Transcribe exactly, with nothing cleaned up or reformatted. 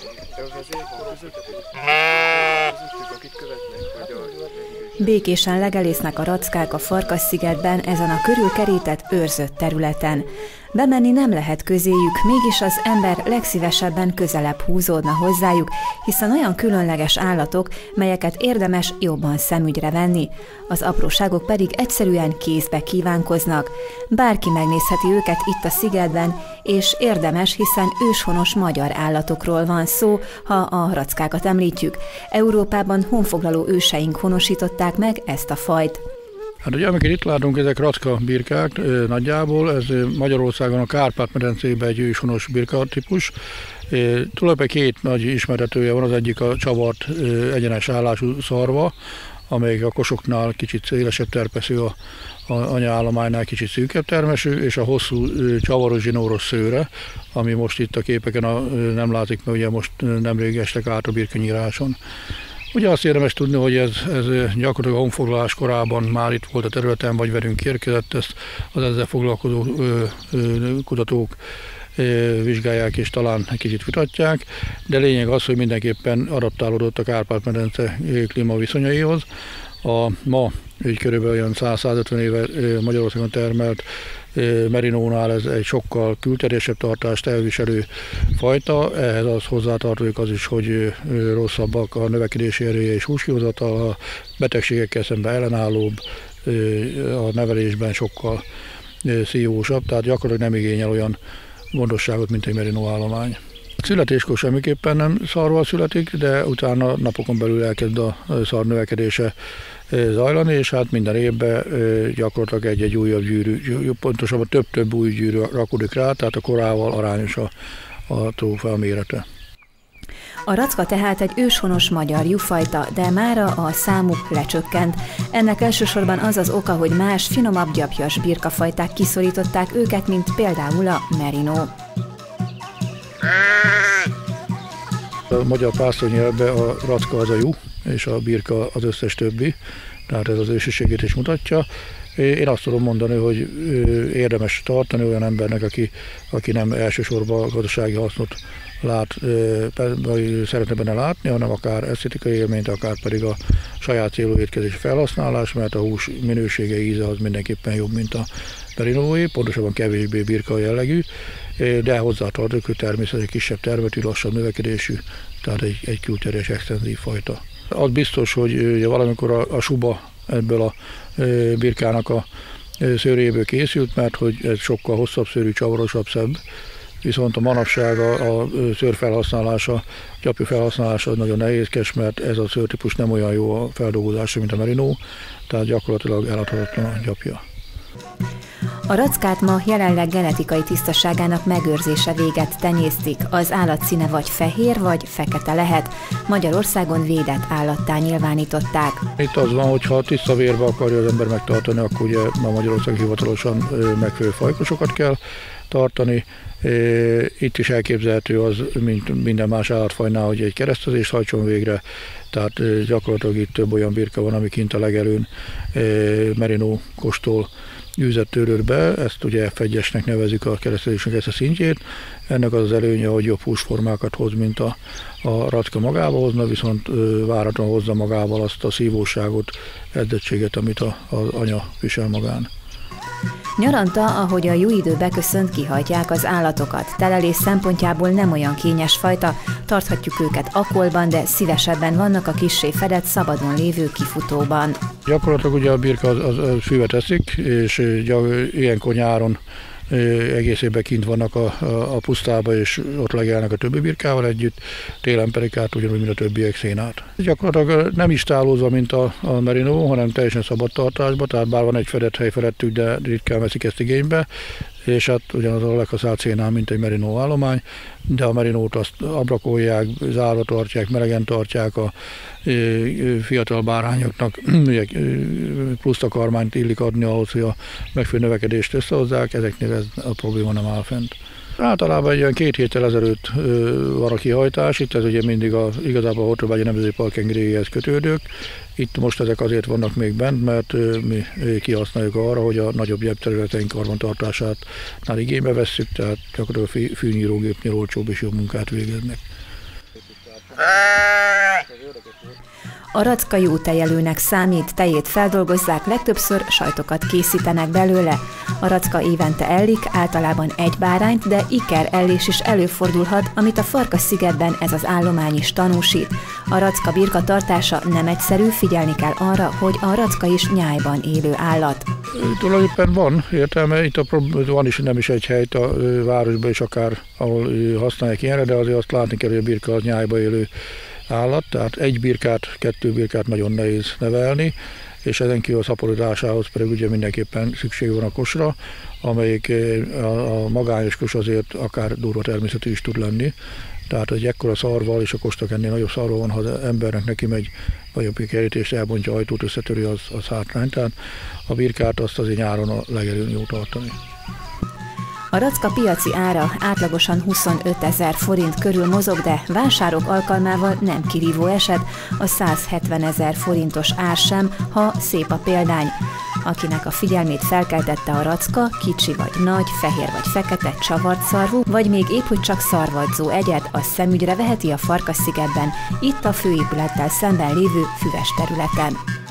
Békésen legelésznek a rackák a Farkasszigetben, ezen a körülkerített, őrzött területen. Bemenni nem lehet közéjük, mégis az ember legszívesebben közelebb húzódna hozzájuk, hiszen olyan különleges állatok, melyeket érdemes jobban szemügyre venni. Az apróságok pedig egyszerűen kézbe kívánkoznak. Bárki megnézheti őket itt a szigetben, és érdemes, hiszen őshonos magyar állatokról van szó, ha a rackákat említjük. Európában honfoglaló őseink honosították meg ezt a fajt. Hát ugye, amiket itt látunk, ezek racka birkák nagyjából, ez Magyarországon a Kárpát-medencében egy őshonos birka típus. Tulajdonképpen két nagy ismertetője van, az egyik a csavart egyenes állású szarva, amelyik a kosoknál kicsit szélesebb terpeszű, a, a anyaállománynál kicsit szűkebb termesű, és a hosszú csavaros zsinóros szőre, ami most itt a képeken a, nem látszik, mert ugye most nemrég estek át a birkanyíráson. Ugye azt érdemes tudni, hogy ez, ez gyakorlatilag a honfoglalás korában már itt volt a területen, vagy velünk érkezett, ezt az ezzel foglalkozó ö, ö, kutatók ö, vizsgálják és talán egy kicsit vitatják, de lényeg az, hogy mindenképpen adaptálódott a Kárpát-medence klímaviszonyaihoz. A ma így körülbelül olyan száz-százötven éve Magyarországon termelt merinónál ez egy sokkal külterjesebb tartást elviselő fajta, ehhez az hozzátartozik az is, hogy rosszabbak a növekedési erője és húskihozatal, a betegségekkel szemben ellenállóbb, a nevelésben sokkal szívósabb, tehát gyakorlatilag nem igényel olyan gondosságot, mint egy merinó állomány. Születéskor semmiképpen nem szarval születik, de utána napokon belül elkezd a szar növekedése zajlani, és hát minden évben gyakorlatilag egy-egy újabb gyűrű, pontosabban több-több új gyűrű rakódik rá, tehát a korával arányos a, a trófea mérete. A racka tehát egy őshonos magyar juhfajta, de mára a számuk lecsökkent. Ennek elsősorban az az oka, hogy más, finomabb gyapjas birkafajták kiszorították őket, mint például a merinó. A magyar pásztornyelvben a racka az a juh, és a birka az összes többi, tehát ez az ősiségét is mutatja. Én azt tudom mondani, hogy érdemes tartani olyan embernek, aki, aki nem elsősorban gazdasági hasznot lát, vagy szeretne benne látni, hanem akár esztétikai élményt, akár pedig a saját célú étkezési felhasználás, mert a hús minősége, íze az mindenképpen jobb, mint a merinóé, pontosabban kevésbé birka jellegű, de hozzátartozik, hogy természetesen kisebb termetű, lassabb növekedésű, tehát egy, egy külterjes extenzív fajta. Az biztos, hogy ugye valamikor a, a suba ebből a birkának a szőréből készült, mert hogy ez sokkal hosszabb szőrű, csavarosabb, szebb. Viszont a manapság a, a szőr felhasználása, gyapjú felhasználása nagyon nehézkes, mert ez a szőrtípus nem olyan jó a feldolgozásra, mint a merinó, tehát gyakorlatilag eladhatatlan a gyapja. A rackát ma jelenleg genetikai tisztaságának megőrzése véget tenyésztik. Az állat színe vagy fehér, vagy fekete lehet. Magyarországon védett állattá nyilvánították. Itt az van, hogy ha tiszta vérbe akarja az ember megtartani, akkor ugye ma Magyarországon hivatalosan megfelelő fajkosokat kell tartani. Itt is elképzelhető az, mint minden más állatfajnál, hogy egy keresztezést hajtson végre, tehát gyakorlatilag itt több olyan birka van, ami kint a legelőn merinó kóstol űzött törőrbe, ezt ugye ef egyesnek nevezik a keresztezésnek ezt a szintjét. Ennek az az előnye, hogy jobb húsformákat hoz, mint a, a racka magával hozna, viszont váratlanul hozza magával azt a szívóságot, edzettséget, amit az anya visel magán. Nyaranta, ahogy a juhidő beköszönt, kihajtják az állatokat. Telelés szempontjából nem olyan kényes fajta, tarthatjuk őket akolban, de szívesebben vannak a kissé fedett, szabadon lévő kifutóban. Gyakorlatilag ugye a birka az, az, az füvet eszik, és ilyenkor nyáron egész évben kint vannak a, a, a pusztába, és ott legelnek a többi birkával együtt, télen pedig át ugyanúgy, mint a többiek szénát. Gyakorlatilag nem is tálózva, mint a, a merinó, hanem teljesen szabad tartásban, tehát bár van egy fedett hely felettük, de ritkán veszik ezt igénybe, és hát ugyanaz a leghasznált szénál, mint egy merinó állomány, de a merinót azt abrakolják, zárva tartják, melegen tartják, a fiatal bárányoknak plusz takarmányt illik adni ahhoz, hogy a megfelelő növekedést összehozzák, ezeknél ez a probléma nem áll fent. Általában egy olyan két héttel ezelőtt van a kihajtás, itt ez ugye mindig a, igazából a Hortobágyi Nemzeti Park engedélyéhez kötődők. Itt most ezek azért vannak még bent, mert mi kihasználjuk arra, hogy a nagyobb gyepterületeink karbantartását igénybe vesszük, tehát gyakorlatilag a fűnyírógépnél olcsóbb és jobb munkát végeznek. A racka jó tejelőnek számít, tejét feldolgozzák, legtöbbször sajtokat készítenek belőle. A racka évente ellik, általában egy bárányt, de iker ellés is előfordulhat, amit a Farkasszigetben ez az állomány is tanúsít. A racka birka tartása nem egyszerű, figyelni kell arra, hogy a racka is nyájban élő állat. Tulajdonképpen van értelme, itt a, van is nem is egy hely a városban is akár, ahol használják ilyenre, de azért azt látni kell, hogy a birka az nyájban élő állat, tehát egy birkát, kettő birkát nagyon nehéz nevelni, és ezen kívül a szaporodásához pedig ugye mindenképpen szükség van a kosra, amelyik a, a magányos kos azért akár durva természetű is tud lenni. Tehát egy ekkora szarval és a kostak ennél nagyobb szarval van, ha az embernek neki megy nagyobb kerítést, elbontja ajtót, összetöri, az, az hátrány. Tehát a birkát azt azért nyáron a legelőn jó tartani. A racka piaci ára átlagosan huszonötezer forint körül mozog, de vásárok alkalmával nem kirívó eset a százhetvenezer forintos ár sem, ha szép a példány. Akinek a figyelmét felkeltette a racka, kicsi vagy nagy, fehér vagy fekete, csavart szarvú, vagy még épp hogy csak szarvadzó egyed, a szemügyre veheti a Farkasszigetben, itt a főépülettel szemben lévő füves területen.